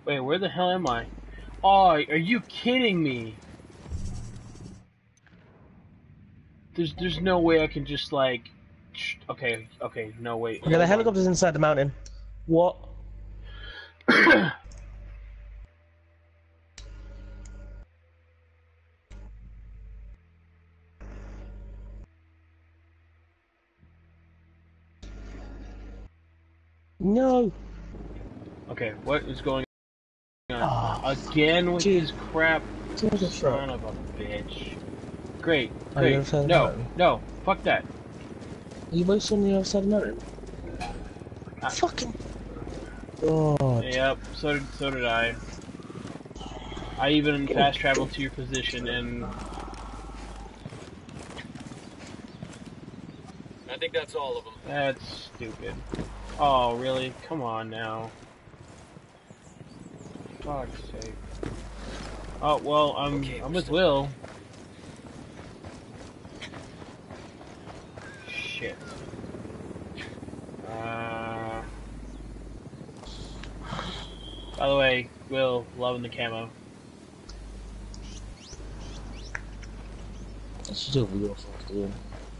Wait, where the hell am I? Oh, are you kidding me? There's no way I can just like. Okay, no wait. Okay, the Hold on. helicopter's inside the mountain. What? No. Okay, what is going on? Oh, Again with dude. this crap. Jesus Son fuck. of a bitch. Great, Are you great. outside the No, mountain? no, fuck that. Are you both on the other side of the mountain? Fucking God. Yep, so did I. I even fast traveled to your position and. I think that's all of them. That's stupid. Oh, really? Come on now. Fuck's sake. Oh, well, I'm with Will. Shit. By the way, Will, loving the camo. Let's just do a video first, dude.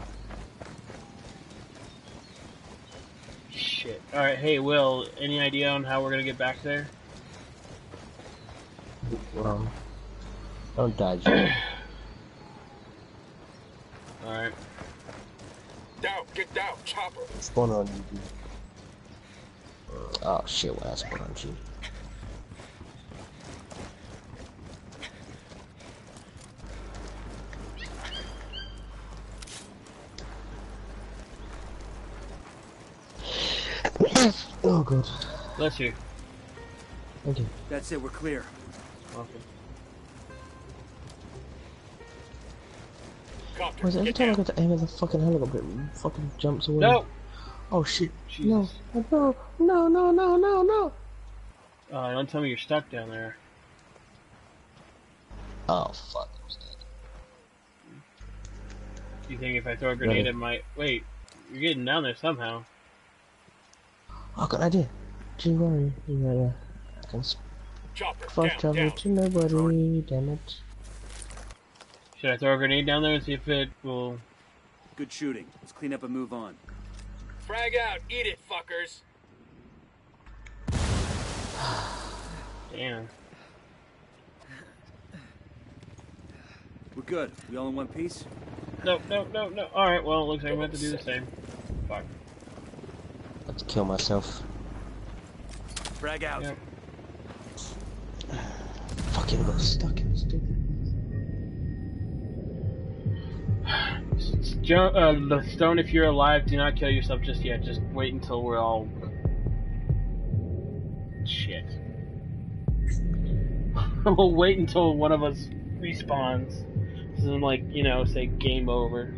Shit. Alright, hey, Will, any idea on how we're gonna get back there? Don't die, Jay. Alright. Down, get down, chopper. Spawn on you, dude. Oh shit, what else spawn on you? Oh god. Bless you. Thank you. That's it, we're clear. Welcome. Copter, Why is it every get time I down. go to aim at the fucking helicopter, it fucking jumps away? No! Oh shit. Jesus. No. No. Don't tell me you're stuck down there. Oh fuck. I was dead. You think if I throw a grenade Ready. it might... Wait, you're getting down there somehow. Oh, I got an idea. Gee, where are you? You're right there. I can Chopper, fast down, travel down. to nobody, damn it. Should I throw a grenade down there and see if it will... Good shooting. Let's clean up and move on. Frag out, eat it, fuckers. Damn. We're good. We all in one piece? No. Alright, well, it looks like I'm going to have to do the same. Fuck. Let's kill myself. Frag out. Yep. Fucking got stuck in the stupid. The Stone, if you're alive, do not kill yourself just yet. Just wait until we're all... Shit. We'll wait until one of us respawns. This isn't like, you know, say game over.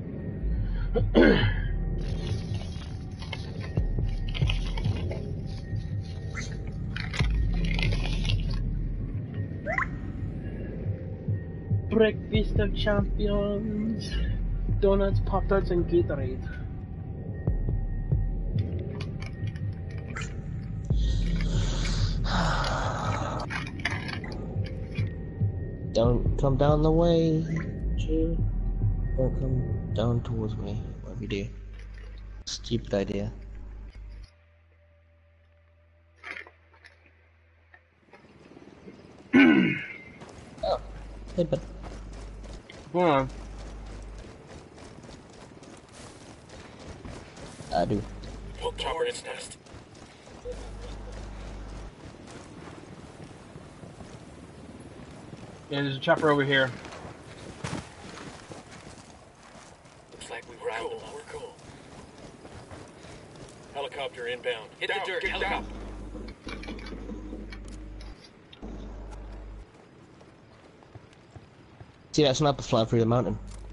Breakfast of champions. Donuts, Pop-Tarts, and Gatorade. Don't come down the way, G. Don't come down towards me. Whatever you do. Stupid idea. Oh, hey, bud. Come on. I do. Poke chopper its nest. Yeah, there's a chopper over here. Looks like we routed them. We're cool. Helicopter inbound. Hit the dirt, helicopter. See that sniper flying through the mountain?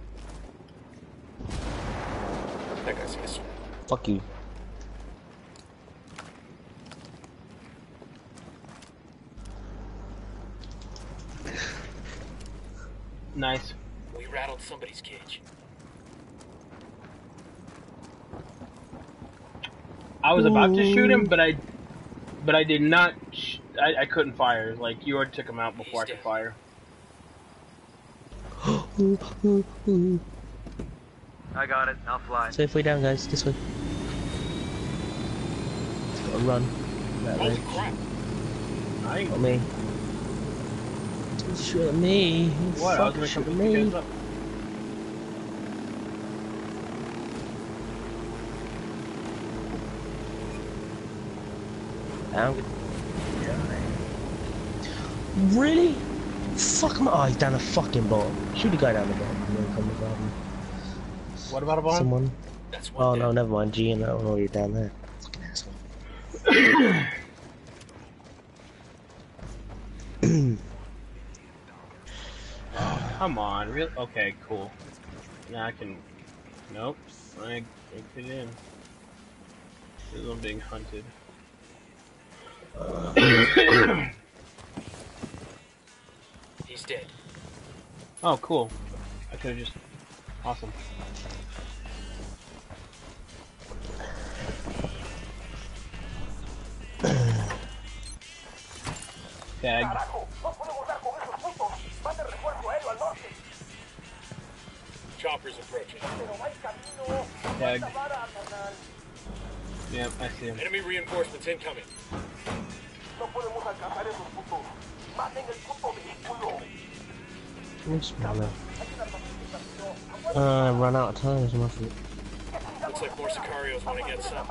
That guy's missing. Fuck you. Nice. We rattled somebody's cage. I was about to shoot him, but I did not I couldn't fire. Like, you already took him out before I could fire. I got it. I'll fly. Safely down, guys. This way. Just gotta run. That way. Crap. Not me. Don't shoot at me. What? I was gonna come shoot at pick you guys me. up. Down. Really? Fuck my eyes down the fucking bottom. Shoot the guy down the bottom. And then come with What about a bomb? someone. That's one Oh dead. no, never mind. G and that one already down there. Fucking asshole. Come on, real? Okay, cool. Now I can. Nope. I get in. This is I'm being hunted. He's dead. Oh, cool. I could have just. Awesome. Tag. Chopper's approaching. Tag. Yep, I see him. Enemy reinforcements incoming. Run out of time is my fault. Looks like more Sicarios want to get some.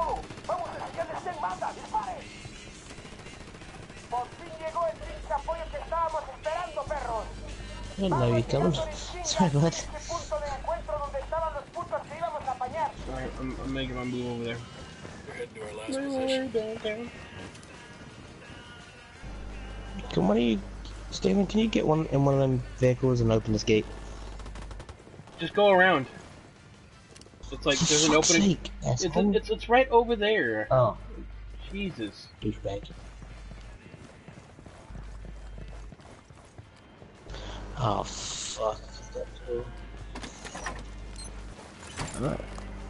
I didn't know you coming. Sorry, bud. Alright, I'm making my move over there. We're heading to our last position. Can one of you, Steven, can you get one in one of them vehicles and open this gate? Just go around. It's like there's an fuck's opening. sake, asshole. It's right over there. Oh, Jesus. douchebag. Oh, fuck. Alright.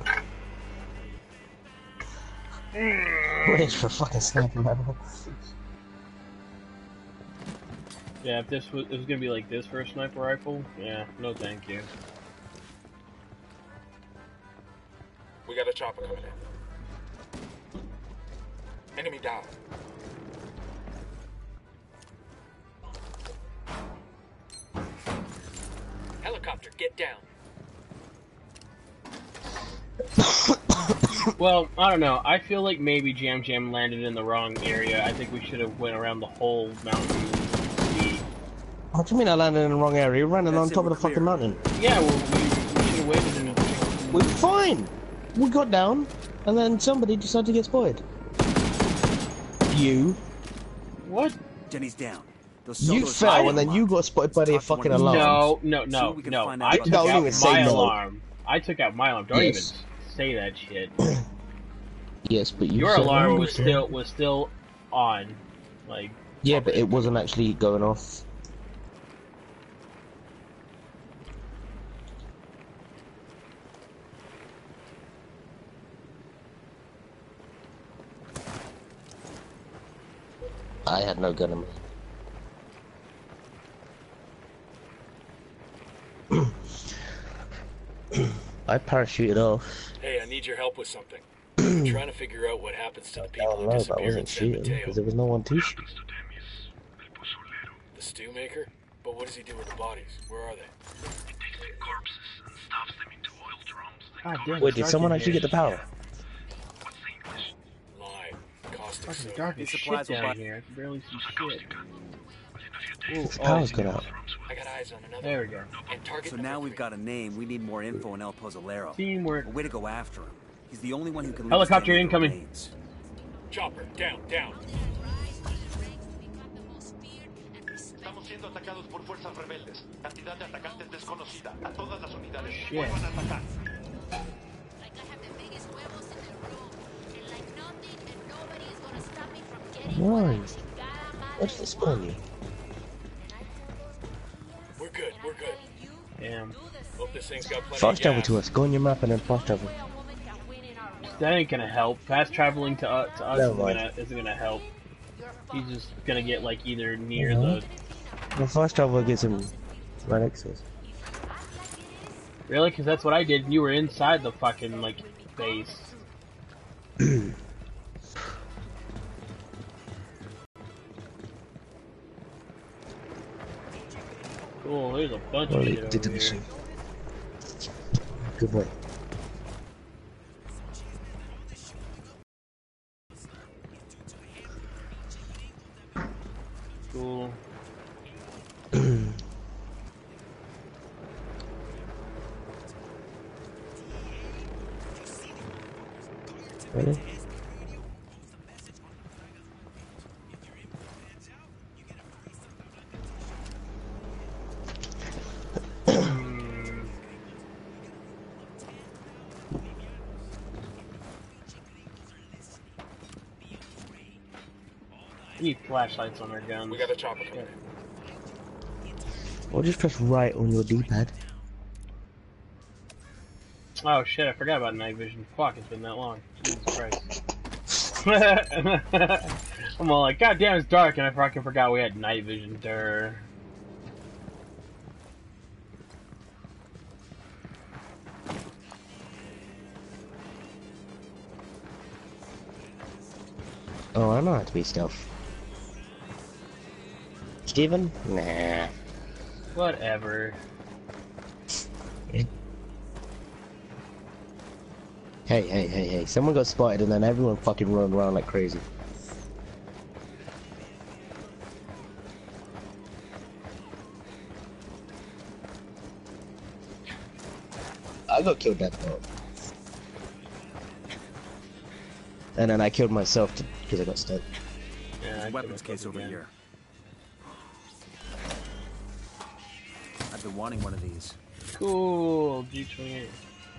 Wait for a fucking sniper rifle. Yeah, if this was, it was gonna be like this for a sniper rifle, yeah, no thank you. We got a chopper coming in. Enemy down. Helicopter, get down. Well, I don't know. I feel like maybe Jam Jam landed in the wrong area. I think we should have went around the whole mountain. What do you mean I landed in the wrong area? You're running on top of the fucking mountain. Yeah, well, we should have waited and... We're fine! We got down, and then somebody decided to get spotted. You. What? Jenny's down. You fell, and then you got spotted by the fucking alarm. No. I took Don't out even say my no. alarm. I took out my alarm. Don't Yes. even say that shit. Yes, but you Your said alarm no, was so- still on. Like... Yeah, but it wasn't actually going off. I had no gun in me. I parachuted off. Hey, I need your help with something. I'm trying to figure out what happens to the I people don't who know, but I disappeared in wasn't San shooting Mateo. because there was no one to shoot. The stew maker? But what does he do with the bodies? Where are they? He takes the corpses and stuffs them into oil drums. God damn, Wait, did someone actually get the power? What's the English? Lime. Caustic Fucking soda. dark as These shit supplies will down buy- here. I can barely see shit. But in a few days, The power's gone out. I got eyes on another. There we go. And target So number now we've 3. got a name. We need more info on El Pozzolero. Teamwork. A way to go after him. He's the only one who can lead Helicopter us down incoming. the remains. Chopper, down. Estamos siendo atacados por fuerzas rebeldes. Cantidad de atacantes desconocida. A todas las unidades. Shit. Vuelvan a atacar. Like I have the biggest huevos in the room, and like nothing and nobody is gonna stop me from getting Why? what I chingada madre What's this on you? want. And I tell those We're good. Damn. Hope this thing's got plenty Fast of travel gas. to us. Go on your map and then fast travel. a woman can win in our world. That ain't gonna help. Fast traveling to us Never mind. isn't gonna help. He's just gonna get like either near Uh-huh. the. Well, first off, we'll get some relics. Really? Because that's what I did. And you were inside the fucking like base. Cool. There's a bunch of shit over here. Good boy. Cool. Ready? We need flashlights on our guns. We got a chopper coming in. Or just press right on your D-pad. Oh shit, I forgot about night vision. Fuck, it's been that long. Jesus Christ. I'm all like, God damn, it's dark, and I fucking forgot we had night vision. Durr. Oh, I know how to be stealth. Steven? Nah. Whatever. Hey. Someone got spotted and then everyone fucking run around like crazy. I got killed that time. And then I killed myself because I got stuck. Yeah, I Weapons killed case myself over again. here. I've been wanting one of these. Cool, G28.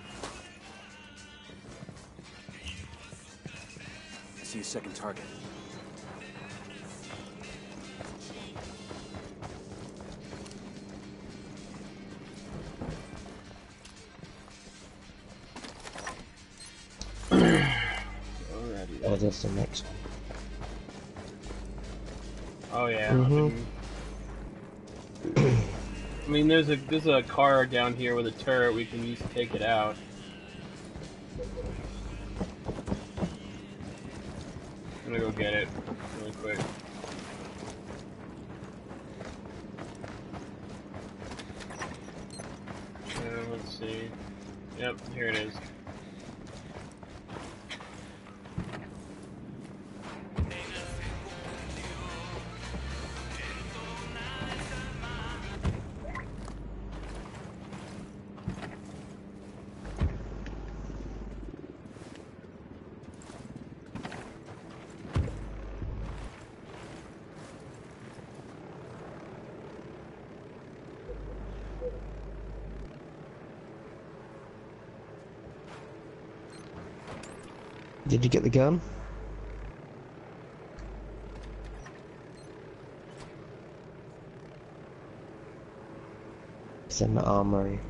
I see a second target. Alrighty. Oh, that's the next one. Oh yeah. Mhm. I mean, there's a car down here with a turret we can use to take it out. I'm gonna go get it really quick. Let's see. Yep, here it is. Did you get the gun? It's in the armory.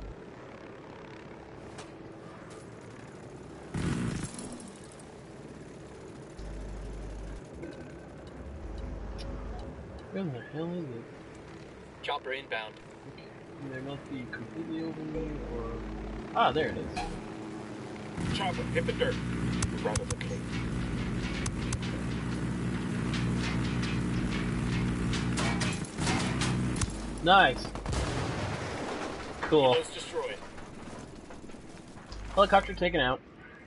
Where the hell is it? Chopper inbound. They must be completely over me, or... Ah, there it is. Chopper, hit the dirt. Rather than clean. Nice! Cool. Helos destroyed. Helicopter taken out.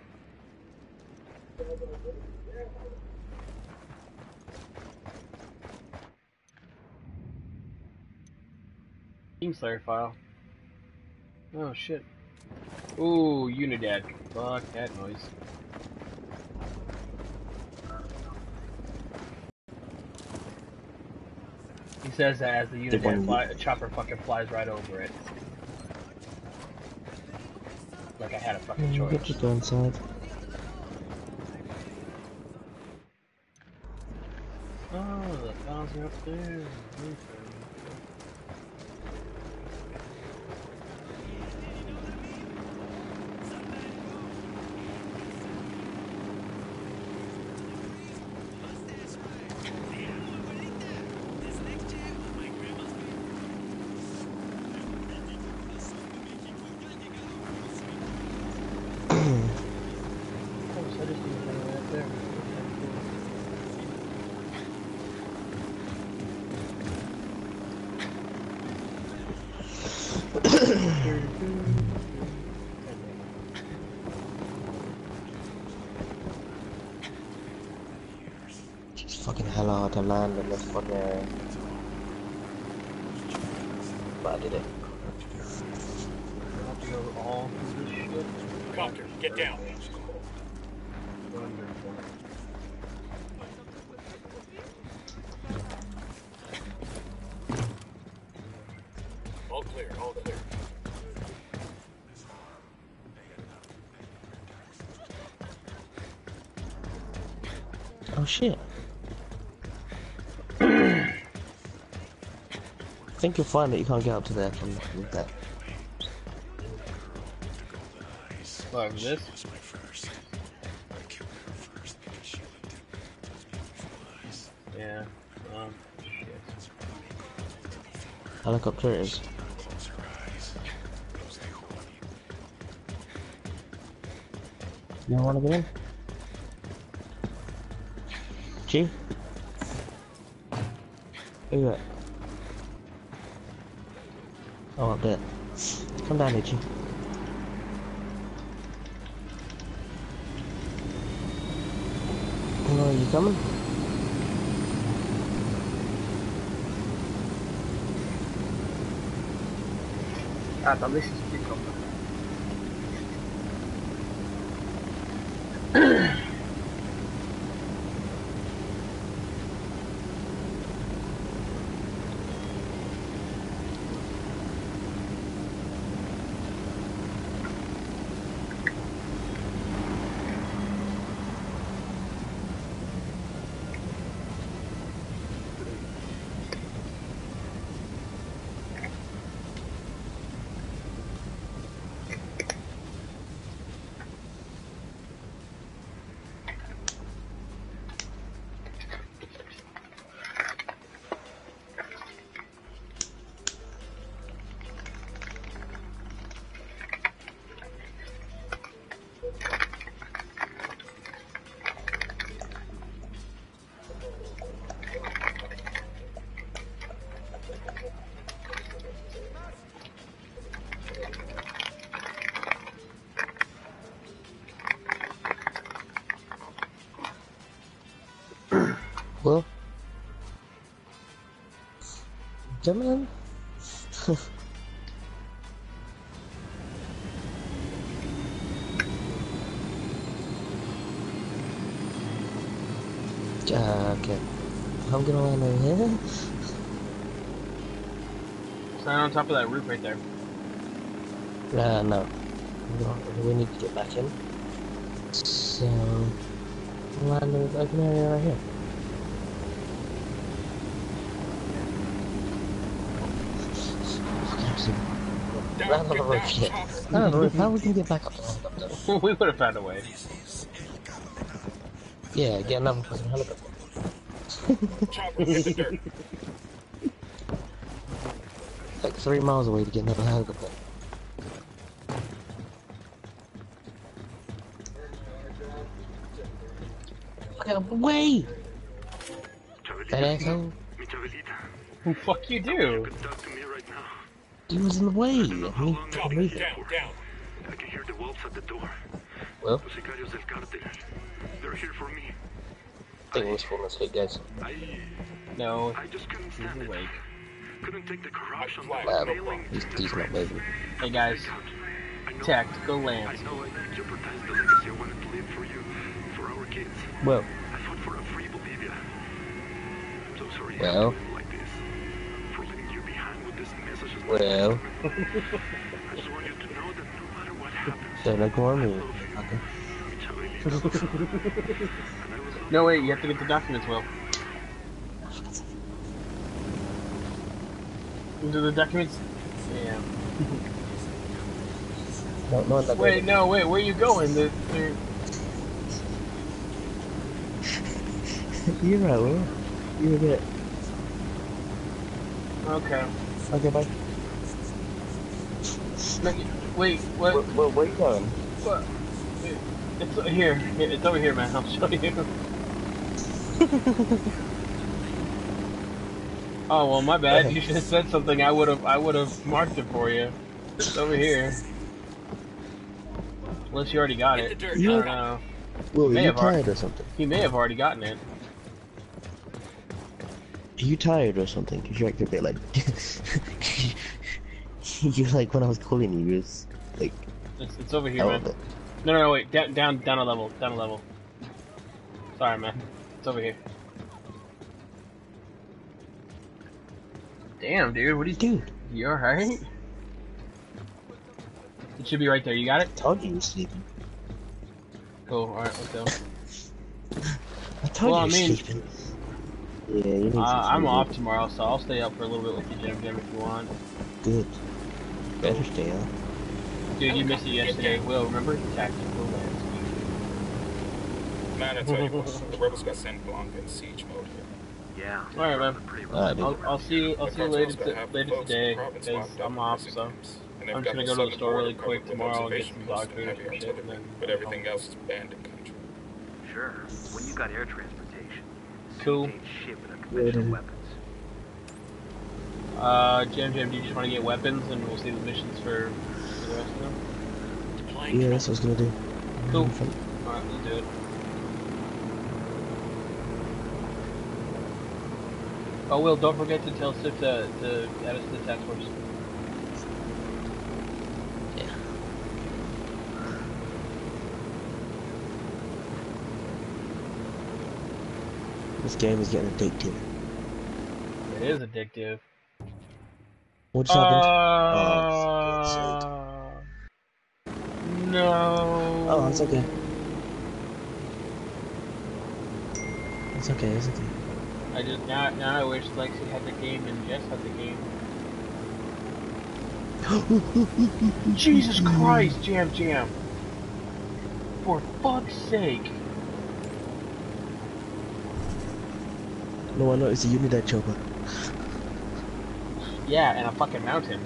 Teamslayer file. Oh shit. Ooh, Unidad. Fuck that noise. He says that as the Unidad a chopper fucking flies right over it. Like I had a fucking choice. Get your gun inside. Oh, the files are up there. fucking hell hard to land in this fucking area. But I did it. Have to go all through this shit. Copter, get down. Wonderful. All clear, all clear. Oh shit. I think you'll find that you can't get up to there from that. Like this? Yeah. Shit. Helicopter it is. You don't want to get in? G? Where you at? Oh, up there. Come down here, G. Oh, you coming? Ah, también se explica. Well, gentlemen, okay. I'm gonna land over here. Stand on top of that roof right there. No. We need to get back in. So, land in this open area right here. Land on the roof, shit. Land on the roof, how are we gonna get back up to the helicopter? We would have found a way. Yeah, get another fucking helicopter. Chopper, hit the dirt. Like 3 miles away to get another helicopter. Get away! That asshole. Who fuck you do? He was in the way. I mean, Copter, leave it. down. I can hear the wolves at the door. Well, Los sicarios del cartel. They're here for me. I think we're full of hit, guys. No, I just couldn't he's stand it. awake. Couldn't take the corruption. He's not moving. Hey guys, tactical I Lance. know I jeopardized the legacy I wanted to leave for you, for our kids. Well, I fought for a free Bolivia. I'm so sorry Well. I had to live like this. For leaving you behind with this message. well, I just want you to know that no matter what happens, don't ignore me. I Okay. love you. No wait, you have to get the documents, Will. Do the documents? Yeah. No, that Wait, no, wait, where are you going? You're right, Will. You're a bit. Okay. Okay, bye. No, wait, what? Where are you going? What? It's here. It's over here, man. I'll show you. Oh well, my bad. You should have said something. I would have marked it for you. It's over here. Unless you already got Hit the it. dirt. I don't know. Will, May are you have already- tired or something? He may have already gotten it. Are you tired or something? Cause you're acting a bit like you're like when I was calling you, you was like It's over here, out man. of it. No, wait. Down a level. Down a level. Sorry, man. It's over here. Damn, dude. What are you doing? You alright? It should be right there. You got it? Told you you were sleeping. Cool. Alright, let's go. I told Well, you I you're mean- sleeping. Yeah, you need to I'm sleep. off tomorrow, so I'll stay up for a little bit with you, Jim, if you want. Good. Better stay up. Dude, you missed it yesterday. Will, remember? Tactical landscape. Man, I tell you what, the rebels got sent Blanca in siege mode here. Yeah. Alright, man. Alright, dude. I'll see you The later, cartels got half the later folks in the today, province because locked up I'm in off, prison so. camps. And they've I'm got just gonna the go to the southern store really border quick covered with tomorrow and get observation some posts dog and food or heavy some shit, artillery, and then but go everything home. else is abandoned country. Sure. When you got air transportation. Cool. Ain't shit without conventional weapons. Jim, do you just want to get weapons and we'll see the missions for the rest of them? Yeah, that's what I was gonna do. Cool. Alright, let's do it. Oh, Will, don't forget to tell Sif to add us to the task force. Yeah. This game is getting addictive. It is addictive. What just happened? Oh, No. oh, it's okay. It's okay, it's okay. I just now I wish Lexi had the game and Jess had the game. Jesus Christ, Jam. For fuck's sake. No, I noticed the Unidad chopper. Yeah, and a fucking mountain.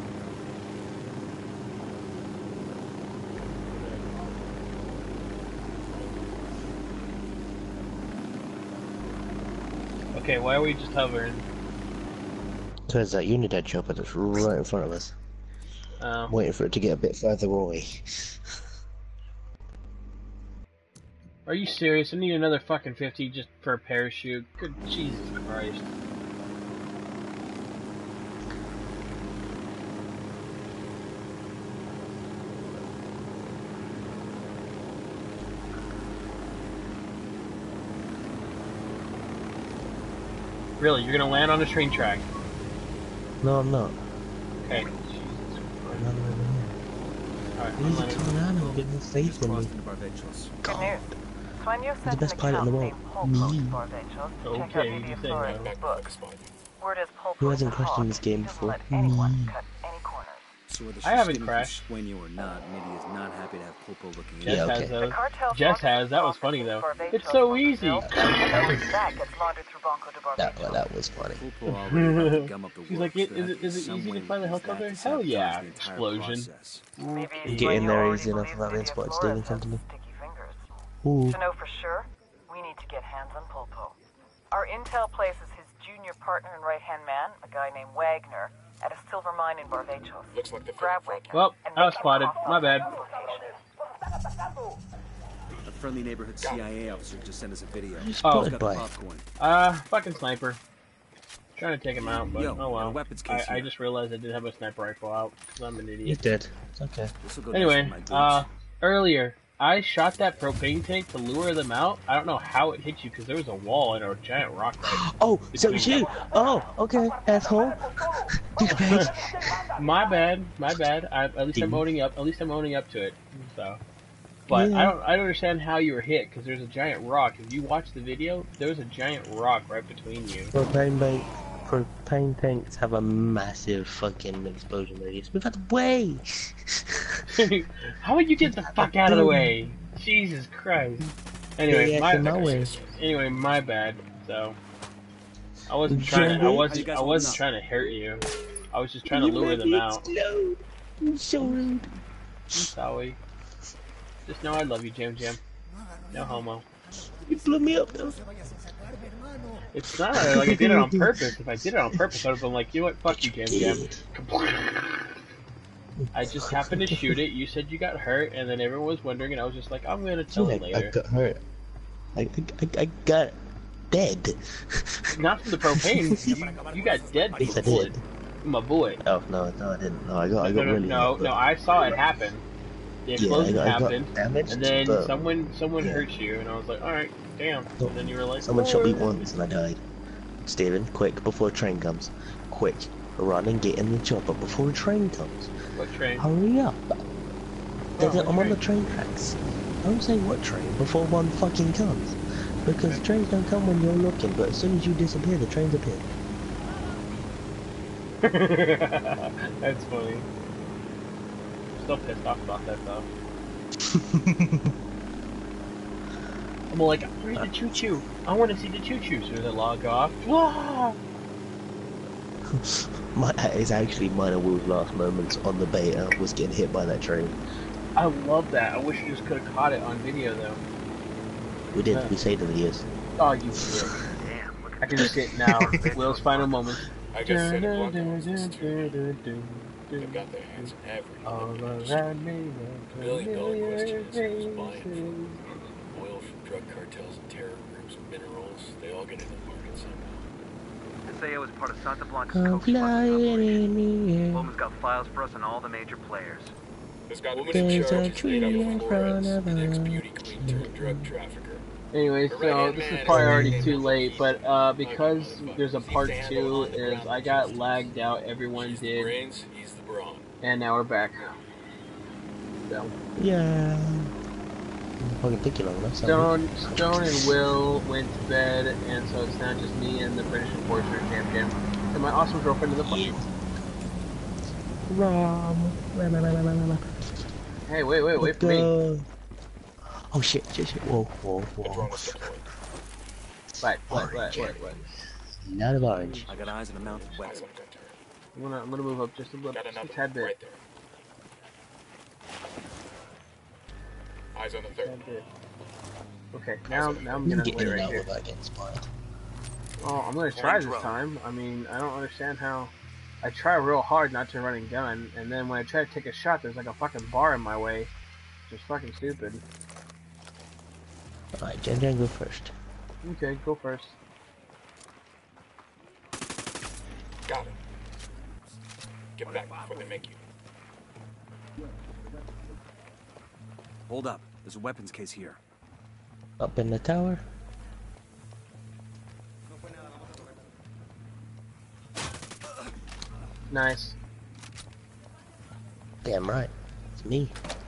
Okay, why are we just hovering? Because that Unidad chopper that's right in front of us. I'm waiting for it to get a bit further away. Are you serious? I need another fucking 50 just for a parachute. Good Jesus Christ. Really, you're gonna land on a train track? No, I'm not. Okay. I'm not over here. Alright, I'm Easy, landing. come on, have a bit more faith Just in me. crossed into Barbados. Good news. Sueño the sent best an pilot in the account world. named Polpo Me. to Barbados to check Okay, out you Lydia say Flores' no. Back book. like a spy. Word is Polpo Who is hasn't a crashed in hawk. this game He doesn't before? let anyone Me. cut any corners. So whether I she's haven't skimming crashed. for Sueño or not, Lydia is not happy to have Popo looking Jess Yeah, in. okay. has The those. cartel Jess sponsors has. That was smugglers funny into though. Barbados It's so from easy. Brazil, and every bag gets laundered through Banco de Barbados. That was funny. Popo already about to gum up the She's like, works. is it easy to fly the helicopter? Hell yeah. Explosion. Maybe You get in Sueño there already easy enough believes without being Lydia spotted Flores stealing has company. sticky fingers. Ooh. To know for sure, we need to get hands on Polpo. Our intel places his junior partner and right-hand man, a guy named Wagner, at a silver mine in Barbados. Looks like the Grab front. Wagner. Well, and I was make him spotted. cough My up bad. his location. A friendly neighborhood CIA officer just sent us a video. You He's spotted got by. the popcorn. Fucking sniper. Trying to take him out, but Yo, oh got a well. weapons case I here. just realized I did have a sniper rifle out, because I'm an You're idiot. dead. It's okay. This'll go Anyway, nice with my boots. earlier, I shot that propane tank to lure them out. I don't know how it hit you, because there was a wall and a giant rock right. Oh, so it's you! Oh, okay, asshole. Douchebag. My bad. At least I'm owning up. At least I'm owning up to it. So, but Yeah. I don't understand how you were hit because there's a giant rock. If you watch the video, there's a giant rock right between you. Propane tanks have a massive fucking explosion radius. Move out the way! How would you get the fuck out of the way? Jesus Christ. Anyway, Yeah, in my way. my bad. So, I wasn't Jimmy? trying. I How you wasn't. guys I wasn't holding up? trying to hurt you. I was just trying to You lure made them me out. explode. You're so rude. I'm sorry. Just know I love you, Jam. No homo. You blew me up though. It's not like I did it on purpose. If I did it on purpose, I would have been like, you know what, fuck you, Jam. I just happened to shoot it. You said you got hurt, and then everyone was wondering, and I was just like, I'm gonna tell I it later. got hurt. I got dead. Not from the propane. You got dead from Yes, I the bullet. did. My boy. Oh no, I didn't. No, I got really. No, I saw it happen. The explosion I got happened, damaged, and then but, someone yeah. hurt you, and I was like, all right, damn. No, And then you were like, someone shot me "Oh." once and I died. Steven, quick, before a train comes. Quick, run and get in the chopper before a train comes. What train? Hurry up. what I'm on the train? train tracks. Don't say what train before one fucking comes. Because trains don't come when you're looking, but as soon as you disappear, the trains appear. That's funny. Still pissed off about that though. I'm like, where's the choo-choo? I want to see the choo-choo. So they log off. Wah! That is actually mine and Will's last moments on the beta was getting hit by that train. I love that. I wish you just could have caught it on video though. We did. We saved the videos. Oh, you did. I can just see it now. Will's final moments. I guess Santa Blanca was too. They've got their hands in every All industry. around me, Million-dollar question is who's buying from oil from drug cartels and terror groups and minerals. They all get into the market somehow. SAO is part of Santa Blanca's I'm coke smuggling flying operation. in the air. Bowman's got files for us on all the major players. There's got a There's a charges tree made up in of front Flores, of an us. ex-beauty queen turned drug trafficker. Anyway, so this is probably already too late, but because there's a part 2, is I got lagged out, everyone did, Brains, he's the brawn. and now we're back. So, Yeah. Fucking think you long enough. Stone and Will went to bed, and so it's now just me and the British Enforcer champion, and my awesome girlfriend in the flesh. Rom. Hey, wait for me. Oh shit. Whoa. What? Not of orange. I got eyes on a mounted weapon. I'm gonna move up just a little, Got just a another tad bit. right there. Eyes on the third. Tad bit. Okay, now I'm getting Get away in and right out here. without getting spotted. Oh, I'm gonna try this time. I mean, I don't understand how. I try real hard not to run and gun, and then when I try to take a shot, there's like a fucking bar in my way. Which is fucking stupid. Alright, Jen, go first. Okay, go first. Got it. Get back before they make you. Hold up. There's a weapons case here. Up in the tower. Nice. Damn right. It's me.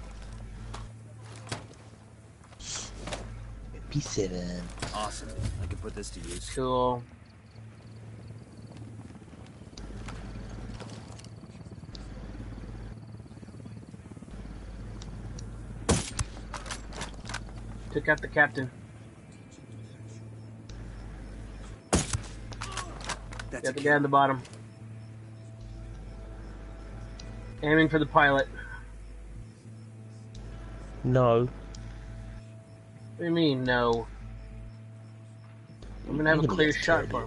P7. Awesome. I can put this to use. Cool. Took out the captain. That's Got the guy on the bottom. Aiming for the pilot. No. What do you mean, no? I'm gonna have a clear shot for him.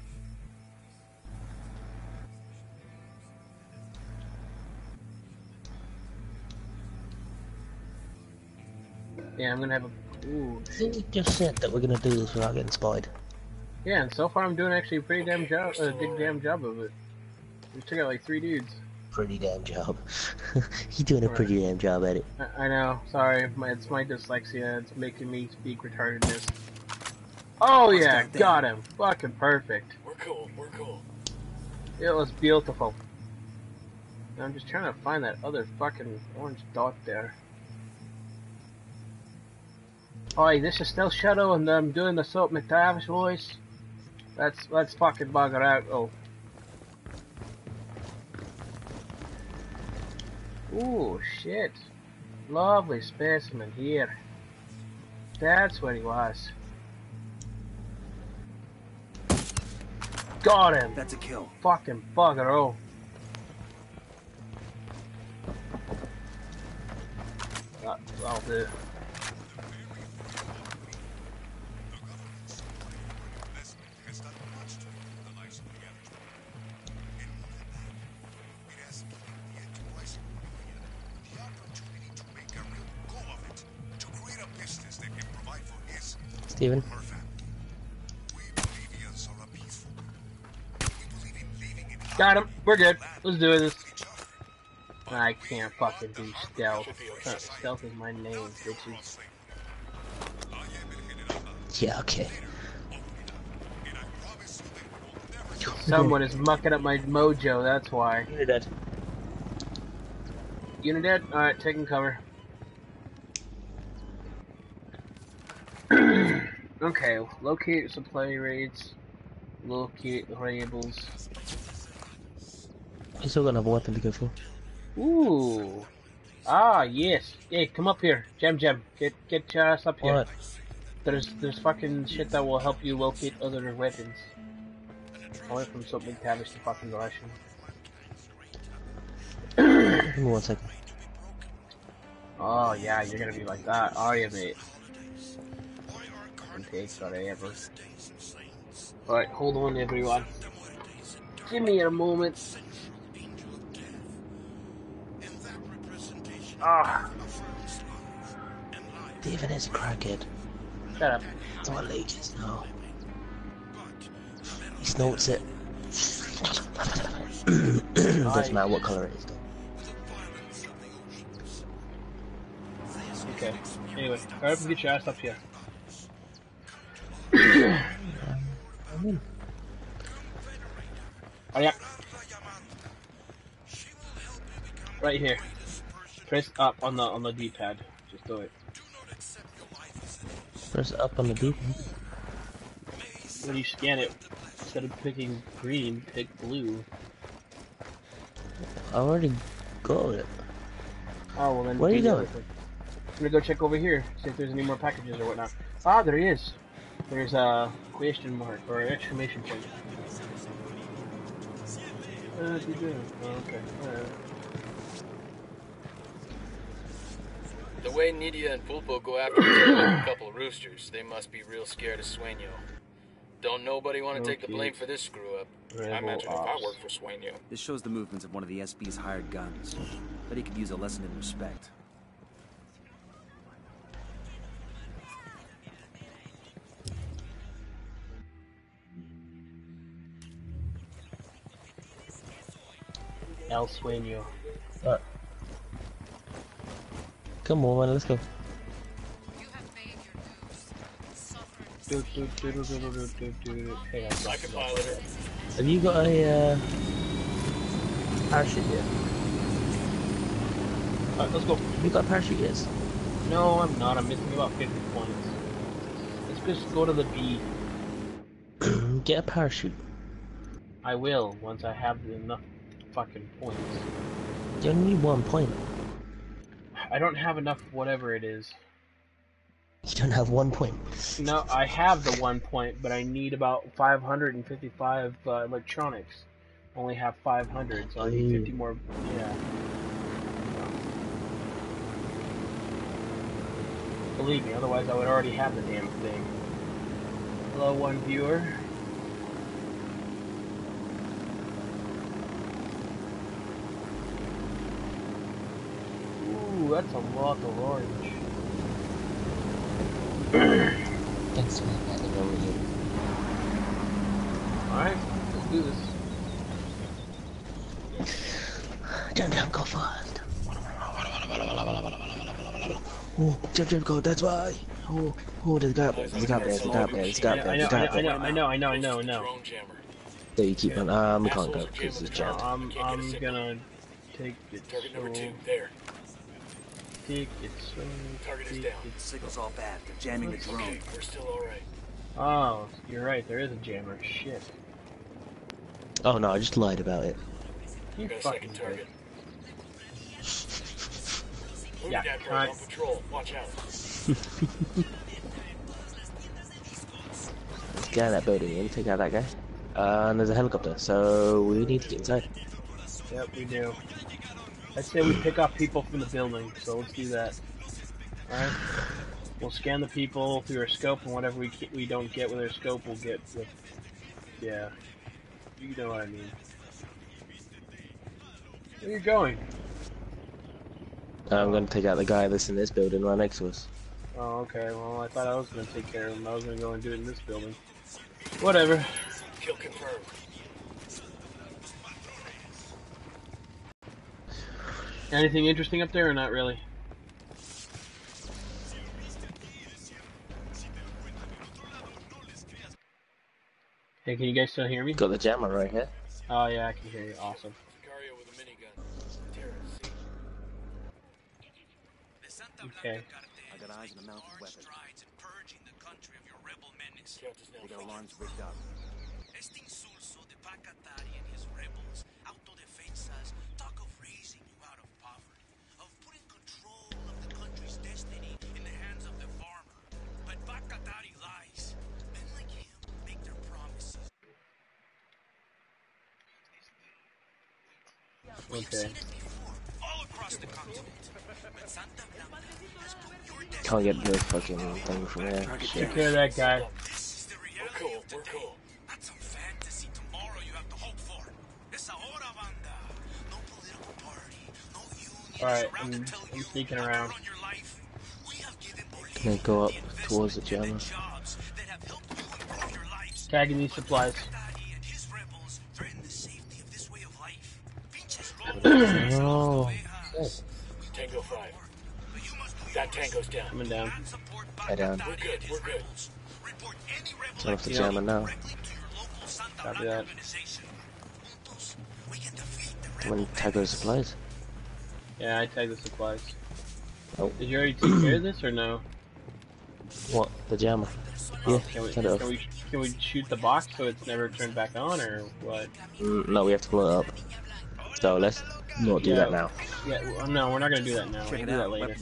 Yeah, I'm gonna have a... Ooh. I think you just said that we're gonna do this without getting spied. Yeah, and so far I'm doing actually a pretty damn job, good damn job of it. We took out like 3 dudes. Pretty damn job. You're doing a pretty damn job at it. I know, sorry, it's my dyslexia, it's making me speak retardedness. Oh yeah, got him! Fucking perfect. We're cool. It was beautiful. I'm just trying to find that other fucking orange dot there. Oi, this is still Shadow and I'm doing the Soap McTavish voice. Let's fucking bugger out. Oh. Ooh, shit. Lovely specimen here. That's what he was. Got him! That's a kill. Fucking bugger, oh. That'll do. Steven? Got him. We're good. Let's do this. I can't fucking do stealth. Stealth is my name, bitches. Yeah, okay. Someone is mucking up my mojo, that's why. You're dead. Unidad? Alright, taking cover. Okay, locate supply rates. Locate variables. You still gonna have a weapon to go for. Ooh. Ah, yes. Hey, come up here. Gem. Get your ass up here. What? There's fucking shit that will help you locate other weapons. I went from something cabbage to fucking Russian. Give me 1 second. Oh yeah, you're gonna be like that, are you, mate? And take whatever. Alright, hold on everyone. Give me a moment. Ah. David is a crackhead. Shut up. That's what Lake is now. He snorts it. Doesn't matter what colour it is though. Okay. Anyway, hurry up and get your ass up here. Hurry up. Right here. Press up on the D-pad. Just do it. Press up on the D-pad. When you scan it, instead of picking green, pick blue. I already got it. Oh, well then. Where are you going? I'm gonna go check over here, see if there's any more packages or whatnot. Ah, there he is. There's a question mark or exclamation point. What's he doing? Oh, okay. Alright. The way Nidia and Pulpo go after a couple of roosters, they must be real scared of Sueño. Don't nobody want to take the blame for this screw up. I imagine if I worked for Sueño. This shows the movements of one of the SB's hired guns. Bet he could use a lesson in respect. El Sueño. Come on, man, let's go. Hey, I can pilot her. Have you got a parachute yet? Alright, let's go. Have you got a parachute yet? No, I'm not. I'm missing about 50 points. Let's just go to the B. Get a parachute. I will, once I have enough fucking points. You only need 1 point. I don't have enough whatever it is. You don't have 1 point. No, I have the 1 point, but I need about 555 electronics. Only have 500, so I need 50 more. Yeah. Believe me, otherwise I would already have the damn thing. Hello, one viewer. Ooh, that's a lot of orange. Thanks for having over here. Alright, let's do this. Jump, go fast. Oh, jump, go, that's why. Oh, there's a guy up there, there's a guy up there, there's a guy up there, there's a guy up there. I know. There you keep on, we can't go because it's jammed. I'm gonna take it Target number 2, slow. there. Take it slow. Target is down. The signal's all bad. They're jamming the drone. Okay, we're still alright. Oh, you're right, there is a jammer. Shit. Oh no, I just lied about it. You Got a fucking second target. Yeah, Unidad on patrol. Watch out. Let's get out of that building, we need to take out that guy. And there's a helicopter, so we need to get inside. Yep, we do. I'd say we pick off people from the building, so let's do that. Alright? We'll scan the people through our scope, and whatever we don't get with our scope, we'll get with... Yeah. You know what I mean. Where are you going? I'm gonna take out the guy that's in this building right next to us. Oh, okay. Well, I thought I was gonna take care of him. I was gonna go and do it in this building. Whatever. Kill confirmed. Anything interesting up there or not really? Hey, can you guys still hear me? Got the jammer right here. Oh yeah, I can hear you. Awesome. Okay. I got eyes on a mounted weapon. They got alarms rigged up. Este insulso de Pacatari and his rebels, autodefensas, talk of raising you out of poverty, of putting control of the country's destiny in the hands of the farmer. But Pacatari lies. Men like him make their promises. We've seen it before, all across the continent. But Santa Blanca has put your destiny. Can't get the fucking thing from here. Take care of that guy. We're cool, we're cool. Not some fantasy tomorrow you have to hope for. Es ahora, banda. No political party, no union. Alright, I'm sneaking around. Then go up towards the jammer. Tagging these supplies. Oh. Tango 5. That Tango's down. Coming down. Head down. We're good, we're good. Turn off the jammer now. Copy that. I'm gonna tag those supplies. Yeah, I tagged the supplies. Oh. Did you already take care of this or no? What? The jammer? Yeah, turn it off. Can we shoot the box so it's never turned back on or what? No, we have to blow it up. So let's not do that now. Yeah, well, no, we're not gonna do that now. We'll do that later.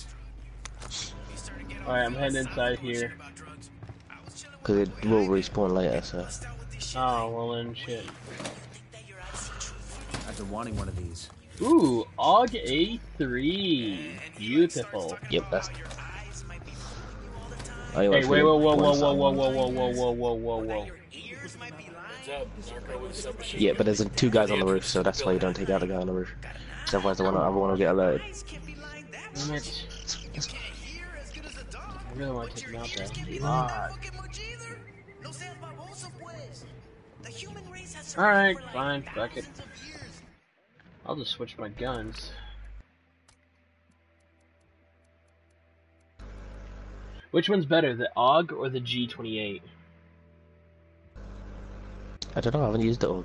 Alright, I'm heading inside here. Because it will respawn later, so. Oh, well then, shit. I've been wanting one of these. Ooh, AUG A3. Beautiful. Yep, that's. Hey, wait, whoa, whoa, whoa, whoa, whoa, whoa, whoa, whoa, whoa, whoa, whoa, whoa. Yeah, but there's 2 guys on the roof, so that's why you don't take out the guy on the roof. Because otherwise the other one will get alerted. Damn it. I really want to take him out there. God. Alright, fine, fuck it. I'll just switch my guns. Which one's better, the AUG or the G28? I don't know, I haven't used the AUG.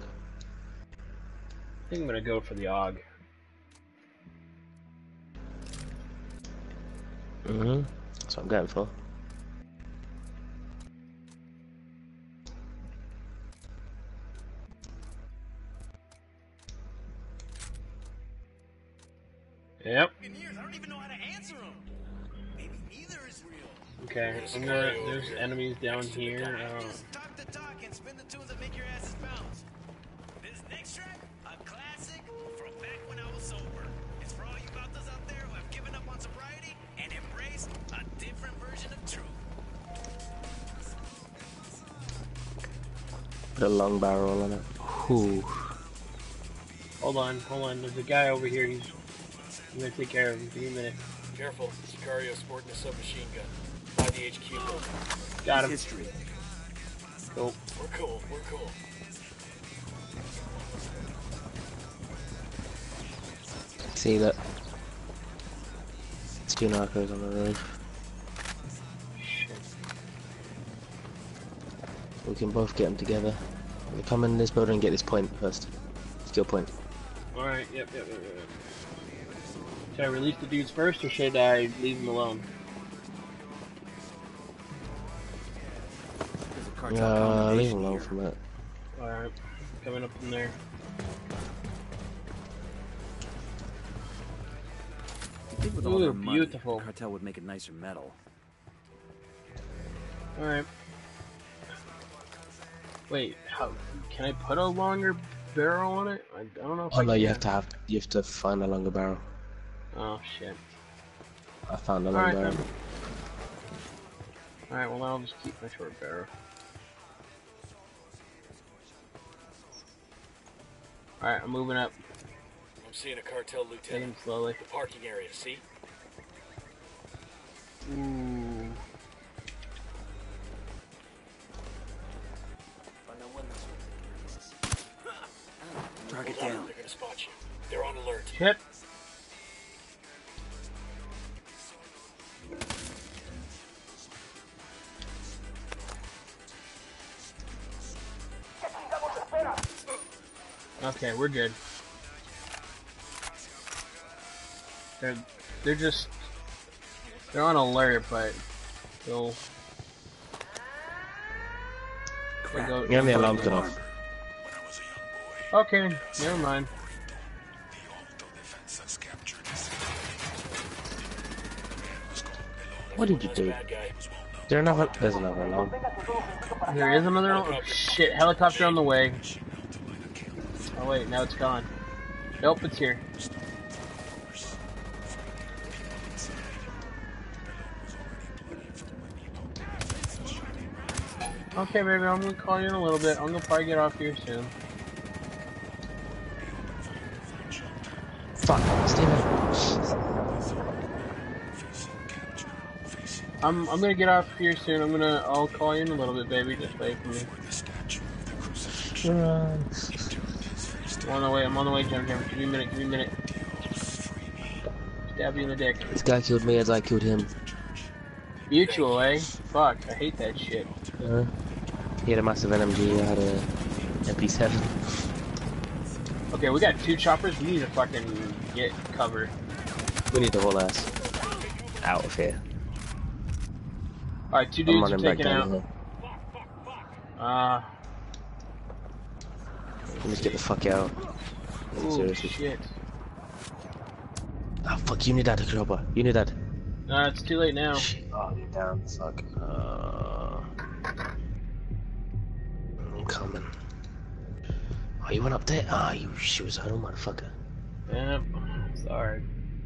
I think I'm gonna go for the AUG. That's what I'm going for. Yep. Okay, there's enemies down here. This next track, a classic from back when I was sober. It's for all you vatos out there who have given up on sobriety and embraced a different version of truth. Put a long barrel on it. Whew. Hold on. There's a guy over here. I'm gonna take care of him. Give me a minute. Careful, Sicario sporting a submachine gun. By the HQ building. Got him. History. Cool. We're cool, we're cool. See that? It's 2 narcos on the roof. Shit. We can both get them together. We'll come in this building and get this point first. Skill point. Alright, yep. Should I release the dudes first or should I leave them alone? Leave them alone from that. Alright, coming up from there. I think with all their money, beautiful. the cartel would make it nicer metal. Alright. Wait, how can I put a longer barrel on it? I don't know if Oh no, you have to find a longer barrel. Oh shit. I found a longer barrel. Alright, well I'll just keep my short barrel. Alright, I'm moving up. I'm seeing a cartel lieutenant. Taking slowly. The parking area, see? Ooh. Target down. They're gonna spot you. They're on alert. Shit. Okay, we're good. They're just they're on alert, but they'll go. Yeah, the alarm's gone off. Okay, never mind. What did you do? There's another alarm. There is another alarm. Oh, shit, helicopter on the way. Oh wait, now it's gone. Nope, it's here. Okay, baby, I'm gonna call you in a little bit. I'm gonna probably get off here soon. Fuck, stay there. I'm gonna get off here soon. I'll call you in a little bit, baby. Just wait for me. Run. I'm on the way, Jim. Give me a minute. Stab you in the dick. This guy killed me as I killed him. Mutual, eh? Fuck, I hate that shit. He had a massive NMG, I had a MP7. Okay, we got 2 choppers. We need to fucking get cover. We need to haul ass out of here. Alright, 2 dudes are taken out. Let me just get the fuck out. Ooh, Seriously. shit. Oh fuck, you need that, Kroba. You need that. Nah, it's too late now. Shit. Oh, you're down. Fuck. I'm coming. Oh, you went up there? Ah, you suicidal motherfucker. Yep. Sorry.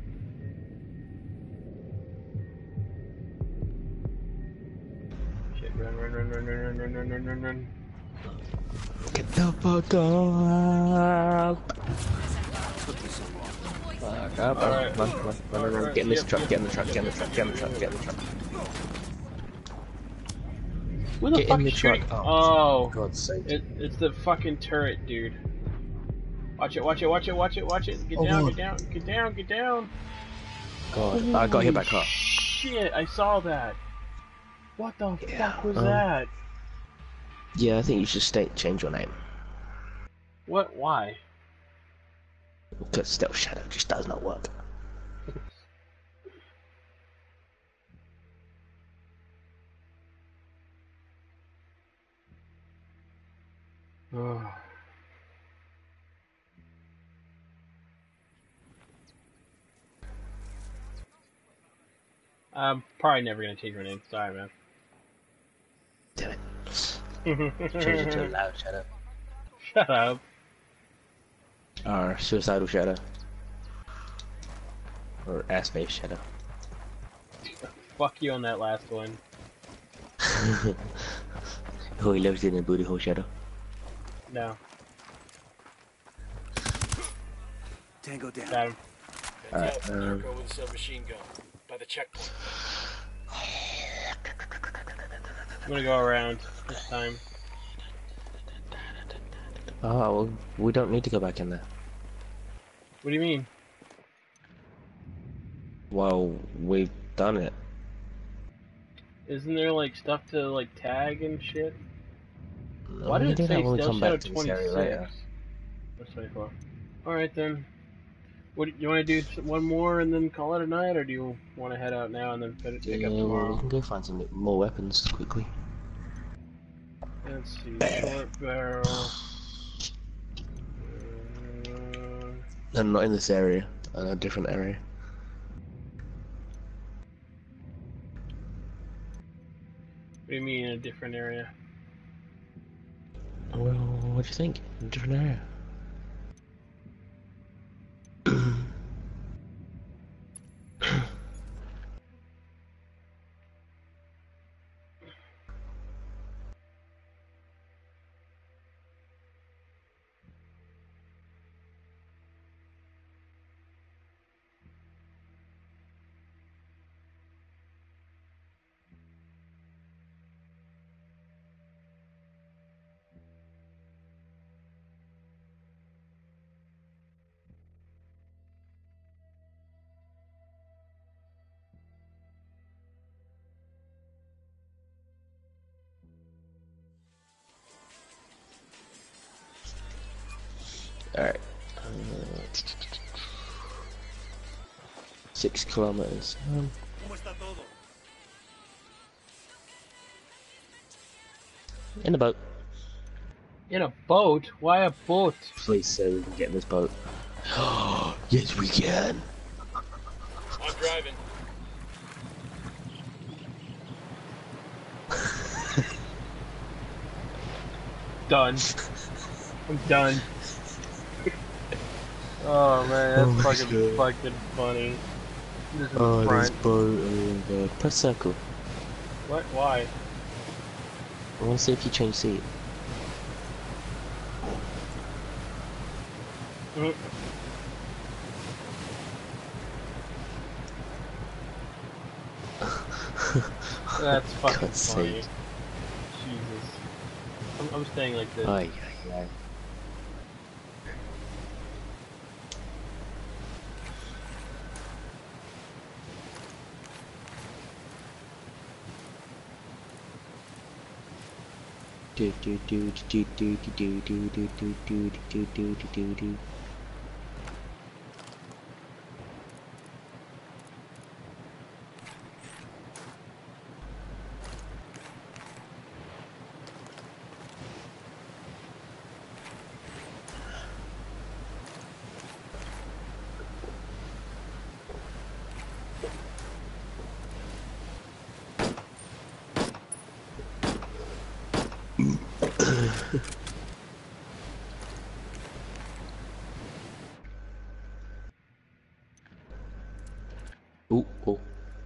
Shit, run. Get the fuck up. Fuck up. Alright. Run. Get in this truck, get in the truck. Who the Get fuck in the is truck. shooting? Oh, for God's sake. It's the fucking turret, dude. Watch it. Get down. God, I got hit by car. Shit, I saw that. What the fuck was that? Yeah, I think you should change your name. What? Why? Because Stealth Shadow just does not work. I'm probably never gonna change my name. Sorry, man. Damn it. Change it to Loud Shadow. Shut up. Or Suicidal Shadow. Or Ass-Face Shadow. Fuck you on that last one. Oh, he lives in a booty hole Shadow. No. Tango down. Got him. That's Narco with a submachine gun by the checkpoint. I'm gonna go around this time. Oh, well, we don't need to go back in there. What do you mean? Well, we've done it. Isn't there like stuff to like tag and shit? No, Why we did can it do that say when we Stealth come Shadow back to this area 26? later. That's 24. Alright then. What do you want to do? One more and then call it a night, or do you want to head out now and then pick up Well, tomorrow? we can go find some more weapons quickly. Let's see. Short barrel. No, not in this area. A different area. What do you mean in a different area? Well, what do you think? A different area. Alright. 6 kilometers. In the boat. In a boat? Why a boat? Please say we can get in this boat. Yes, we can. I'm driving. Done. I'm done. Oh man, that's fucking funny. This is Oh, front. this boat. Oh god. Press circle. What? Why? I want to see if you change seat. That's fucking God's funny. sake. Jesus. I'm staying like this. Ay, ay, ay. Do do do do do do do do do do do do do do. Ooh, oh.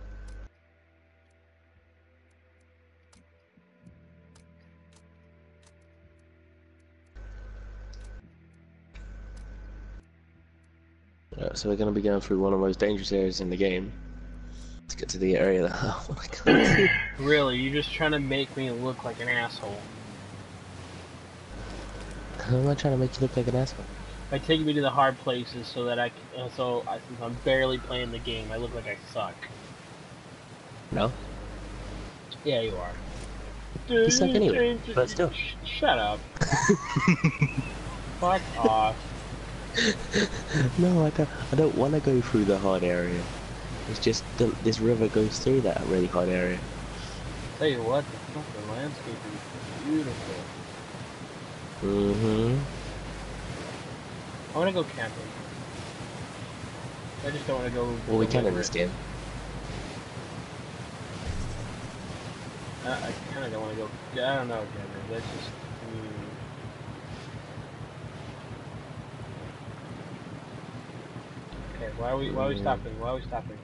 So we're going to be going through one of the most dangerous areas in the game to get to the area that I want to go to. Really, you're just trying to make me look like an asshole. How am I trying to make you look like an asshole? By taking me to the hard places so that since I'm barely playing the game, I look like I suck. No? Yeah, you are. You suck anyway, but still. Shut up. Fuck off. No, I don't want to go through the hard area. It's just this river goes through that really hard area. Tell you what, the fucking landscape is beautiful. Mm-hmm. I want to go camping. I just don't want to go... Well, we can in this game. I kind of don't want to go... I don't know, Denver. That's just... Okay, why are we stopping? Why are we stopping?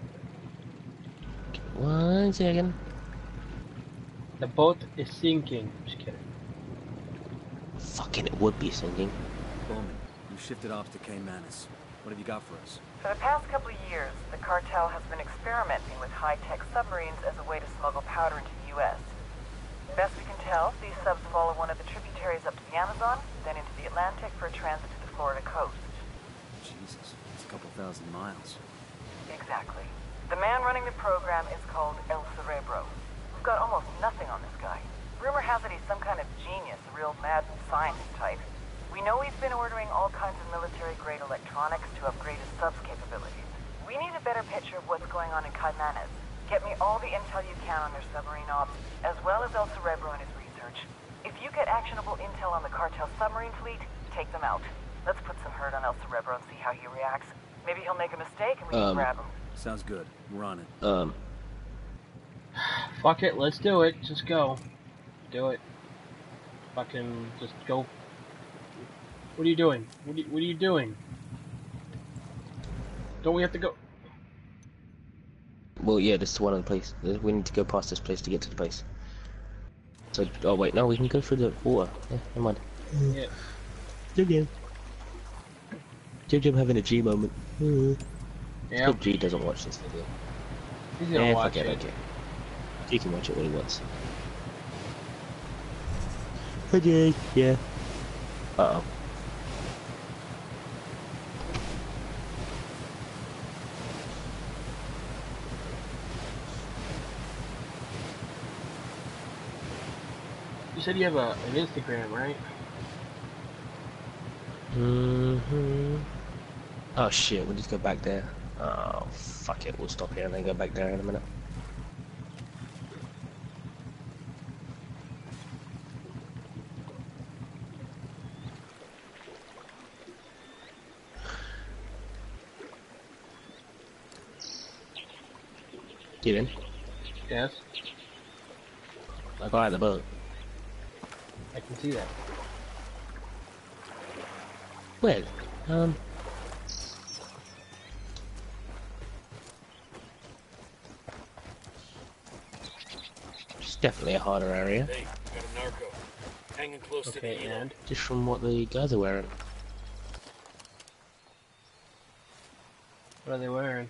1 second. The boat is sinking. Just kidding. Fucking it would be sinking. Bowman, you shifted ops to K Manus. What have you got for us? For the past couple of years, the cartel has been experimenting with high-tech submarines as a way to smuggle powder into the U.S. Best we can tell, these subs follow one of the tributaries up to the Amazon, then into the Atlantic for a transit to the Florida coast. Jesus, it's a couple thousand miles. Exactly. The man running the program is called El Cerebro. We've got almost nothing on this guy. Rumor has it he's some kind of genius, a real mad scientist type. We know he's been ordering all kinds of military-grade electronics to upgrade his subs capabilities. We need a better picture of what's going on in Caymanas. Get me all the intel you can on their submarine ops, as well as El Cerebro and his research. If you get actionable intel on the cartel submarine fleet, take them out. Let's put some hurt on El Cerebro and see how he reacts. Maybe he'll make a mistake and we can grab him. Sounds good. We're on it. Fuck it, let's do it. Just go. Do it. Fucking just go. What are you doing? What are you doing? Don't we have to go? Well, yeah, this is one of the place. We need to go past this place to get to the place. So, oh wait, no, we can go through the water. Yeah, never mind. Yeah. Jojo. Jojo having a G moment. Yeah. G doesn't watch this video. He's gonna watch it. Okay. G can watch it when he wants. Hey G. Yeah. Uh oh. You said you have an Instagram, right? Mm-hmm. Oh shit, we'll just go back there. Oh, fuck it, we'll stop here and then go back there in a minute. Get in. Yes, I got out of the boat. I can see that. Well, it's definitely a harder area. Hey, got a narco. Hanging close to the Okay, Hilo. and Just from what the guys are wearing. what are they wearing?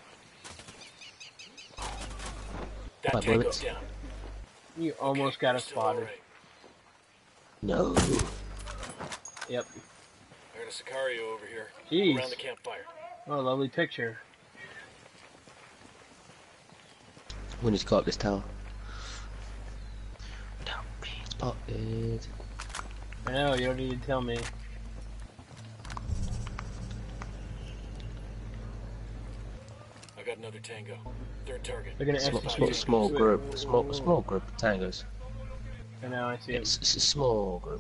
That My tango's bullets. down. You almost got us Still all spotted. right. No. Yep. I got a Sicario over here. Jeez. Around the campfire. What a lovely picture. We need to go up this tower. Don't be spotted. I know, you don't need to tell me. I got another tango. Third target. They're gonna Small group. Small group of tangos. I know, I see it. It's a small group.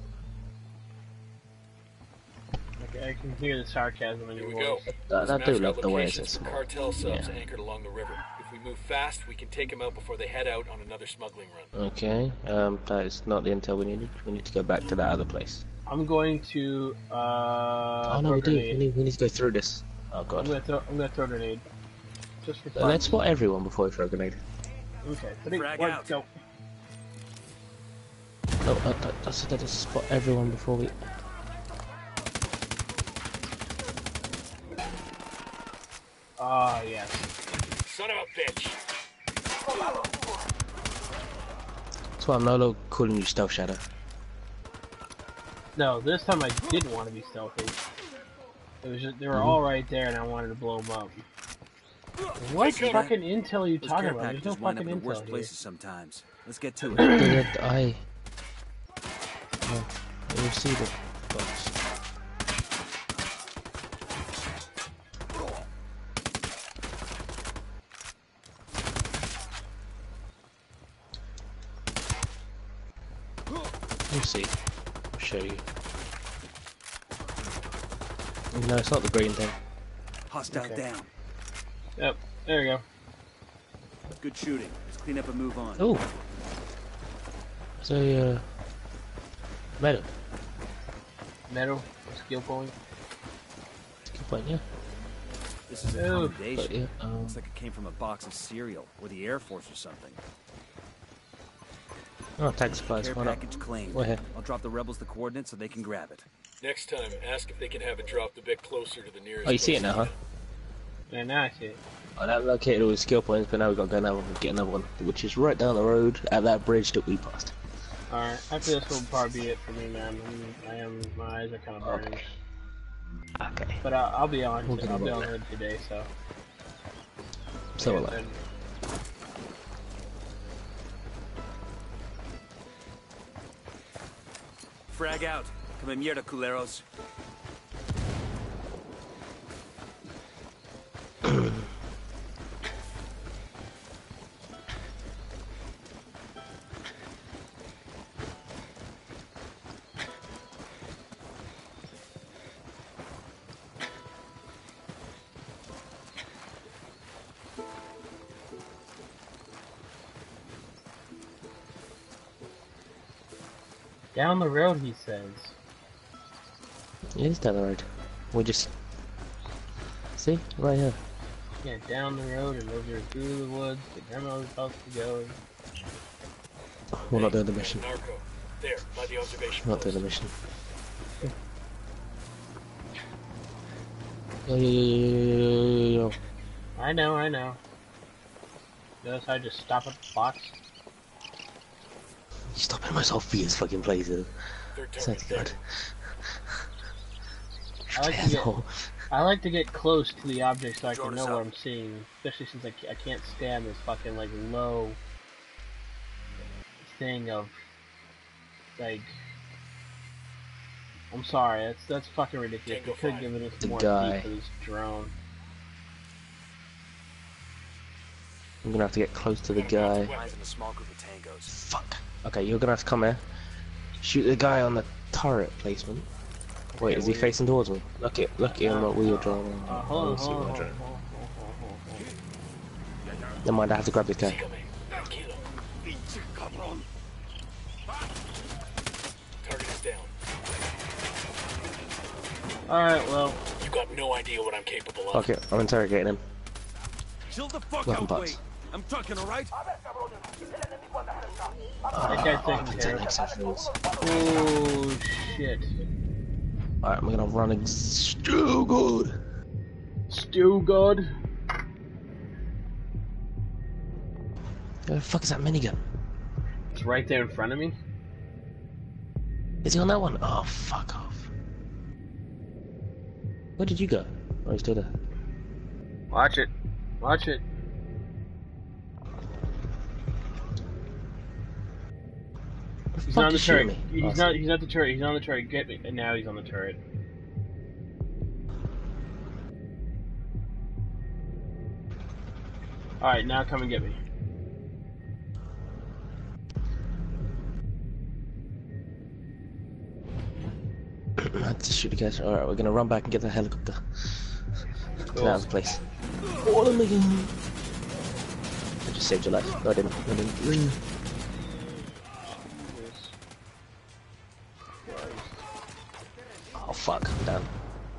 Okay, I can hear the sarcasm in Here your we go. voice. I do love the way it's Locations for small. cartel subs Yeah. anchored along the river. If we move fast, we can take them out before they head out on another smuggling run. Okay, that is not the intel we needed. We need to go back to that other place. I'm going to Oh no, throw we a do. grenade. We need to go through this. Oh I'm god. gonna throw a grenade. Just for fun. Let's spot everyone before we throw a grenade. Okay, 3, Frag 1, out. go. No, I said that to spot everyone before we. Ah, yes. Son of a bitch! That's why I'm no longer calling you Stealth Shadow. No, this time I didn't want to be stealthy. It was just, they were all right there, and I wanted to blow them up. What Take cover. fucking intel are you Those talking care about? There's no packages wind up fucking in the worst intel here. places sometimes. Let's get to it. I you see the box. You'll see. I'll show you. No, it's not the green thing. Hostile Okay. down. Yep, there you go. Good shooting. Let's clean up and move on. Oh! It's a, medal. Metal, skill point. Good point, yeah. This is a Oh, commendation. but yeah, Looks like it came from a box of cereal, or the Air Force or something. Oh, tag supplies, Care why not? package claimed. We're here. I'll drop the rebels the coordinates so they can grab it. Next time, ask if they can have it dropped a bit closer to the nearest. Oh, you see it now, huh? Yeah, now I see it. Oh, that located all the skill points, but now we've got to go now and get another one, which is right down the road at that bridge that we passed. Alright, after this will probably be it for me, man. My eyes are kind of burning. Okay. But I'll be on. We'll get I'll be it on on it today, so. So Yeah, will I. then- Frag out. Come en mierda, culeros. Down the road, he says. It is down the road. We just... See? Right here. Yeah, down the road and over through the woods. The grandma's about to go. We're not doing the mission. Narco. There, by the observation We're not doing post. the mission. Yo. I know. Notice I just stop at the box. You stopping myself for his fucking places. Third That's target good. I like to get close to the object so I can Drone know us what up. I'm seeing. Especially since I can't stand this fucking like low thing of like I'm sorry, that's fucking ridiculous. They could have given us more guy. for this drone. I'm gonna have to get close to the guy. Lies in a small group of tangos. Fuck. Okay, you're gonna have to come here. Shoot the guy on the turret placement. Wait, Okay, is he facing towards me? Look at him what we are driving. Hold on. Never mind, I have to grab this guy. Target is down. Alright, well. You got no idea what I'm capable of. Okay, I'm interrogating him. Chill the fuck Weapon out, parts. wait. I'm talking, alright? That guy's taking care of it. Oh, shit. Alright, I'm gonna run and stew good. Stew God. Where the fuck is that minigun? It's right there in front of me. Is he on that one? Oh, fuck off. Where did you go? Oh, he's still there. Watch it. Watch it. He's not on the turret. He's not the turret. He's on the turret. Get me. And now he's on the turret. Alright, now come and get me. I had to shoot the guy. Alright, we're gonna run back and get the helicopter. Get out of the place. Oh, the minigun! I just saved your life. Go ahead. Oh fuck, I'm down.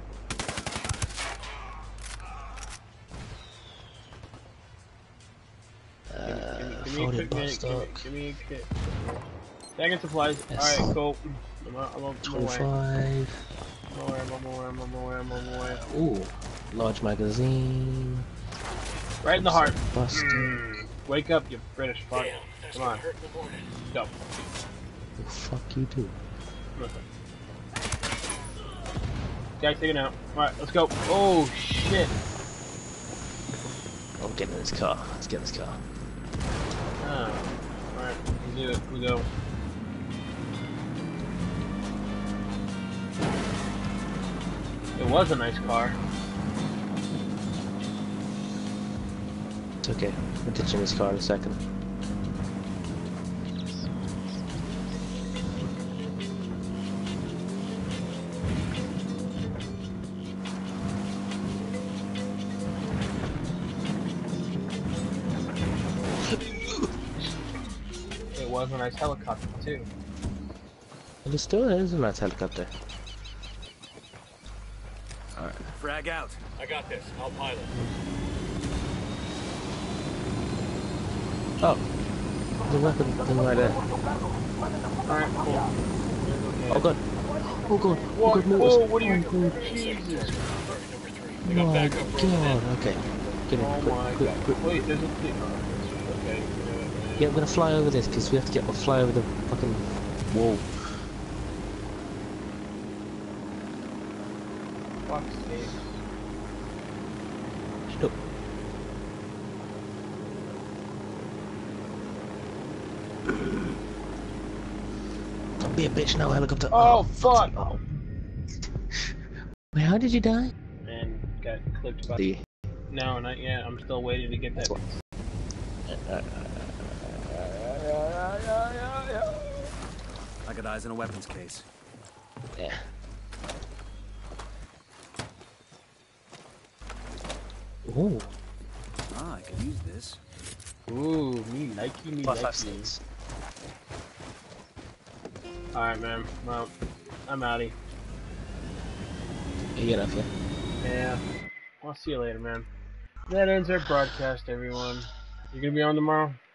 Give me a kit. Bag of supplies. Yes. Alright, cool. I'm on 25. I'm away. Ooh, large magazine. Right in the heart. Buster. Wake up, you British fuck. Come on. Go. The fuck you do? Guy's taken out. Alright, let's go. Oh shit. I'm getting in this car. Let's get in this car. Oh. Alright, we do it. We go. It was a nice car. It's okay. We're ditching this car in a second. It was a nice helicopter too. And it still is a nice helicopter. Alright. Frag out. I got this. I'll pilot. Oh. There's a weapon thing right there. Alright, cool. Oh god. Oh god. What? Oh god, mortars. Whoa, what are you doing? Jesus. Oh my god. Okay. Get in. Oh my Quick. god. Wait, there's a thing. Okay. Yeah, I'm gonna fly over this because we have to fly over the fucking wall. Fuck's sake. Look. Don't be a bitch now, helicopter. Oh, fuck! Oh. Wait, how did you die? And got clipped by the... No, not yet. I'm still waiting to get that. I got eyes on a weapons case. Yeah. Ooh. Ah, I can use this. Ooh, me likey, me likey. Alright, man. Well, I'm outie. You get off, yeah? Yeah. I'll see you later, man. That ends our broadcast, everyone. You gonna be on tomorrow?